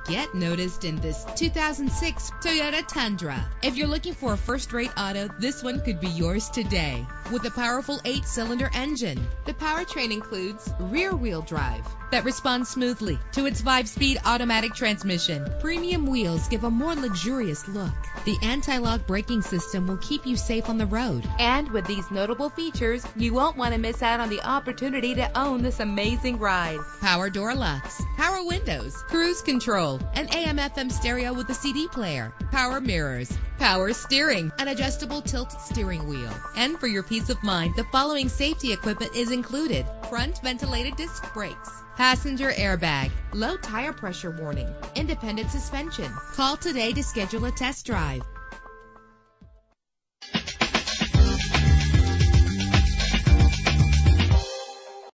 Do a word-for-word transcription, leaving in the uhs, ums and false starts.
Get noticed in this two thousand six Toyota Tundra. If you're looking for a first-rate auto, this one could be yours today. With a powerful eight-cylinder engine, the powertrain includes rear-wheel drive that responds smoothly to its five-speed automatic transmission. Premium wheels give a more luxurious look. The anti-lock braking system will keep you safe on the road. And with these notable features, you won't want to miss out on the opportunity to own this amazing ride. Power door locks, power windows, cruise control, an A M F M stereo with a C D player, power mirrors, power steering, an adjustable tilt steering wheel. And for your peace of mind, the following safety equipment is included: front ventilated disc brakes, passenger airbag, low tire pressure warning, independent suspension. Call today to schedule a test drive.